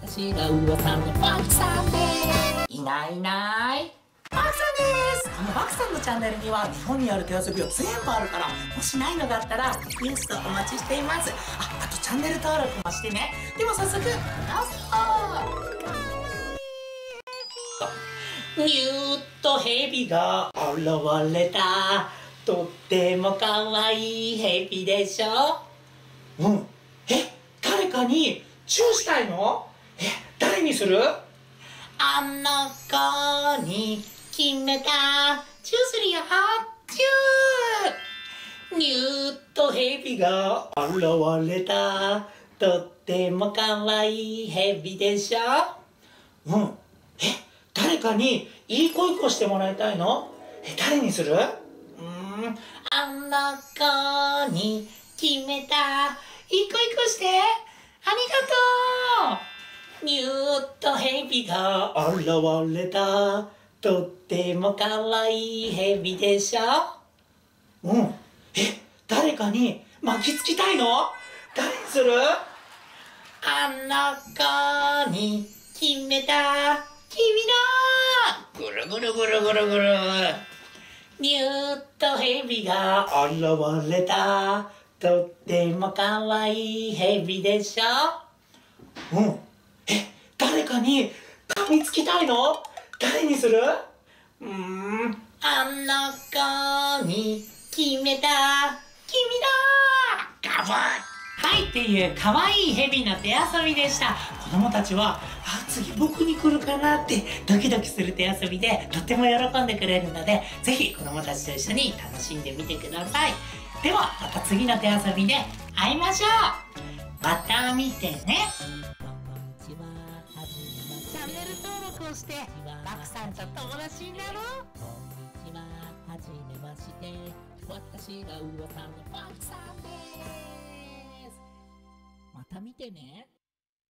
私が噂のバクさんです。いないいないバクさんです。このバクさんのチャンネルには日本にある手遊びは全部あるから、もしないのがあったらリクエストお待ちしています。あとチャンネル登録もしてね。では早速どうぞ。ニューッとヘビが現れた。とっても可愛いヘビでしょ。誰かにチューしたいの？誰にする？あの子に決めた。チューするよ。チュー。ニューッとヘビが現れた。とっても可愛いヘビでしょ。誰かにいい子してもらいたいの？誰にする？あの子に決めた。いい子して。ありがとう。ニューッとヘビが現れた。とっても可愛いヘビでしょ。誰かに巻きつきたいの？誰にする？あの子に決めた。君だ。ぐるぐるぐるぐるぐる。ニューッとヘビが現れた。とっても可愛いヘビでしょ。誰かに噛みつきたいの？誰にする？あの子に決めた。君だ。ガブッ。はいっていう可愛いヘビの手遊びでした。子供たちは次僕に来るかなってドキドキする手遊びでとっても喜んでくれるので、ぜひ子供たちと一緒に楽しんでみてください。ではまた次の手遊びで会いましょう。また見てね。チャンネル登録をしてバクさんと友達になろう。こんにちは、はじめまして。私が噂のバクさんです。また見てね。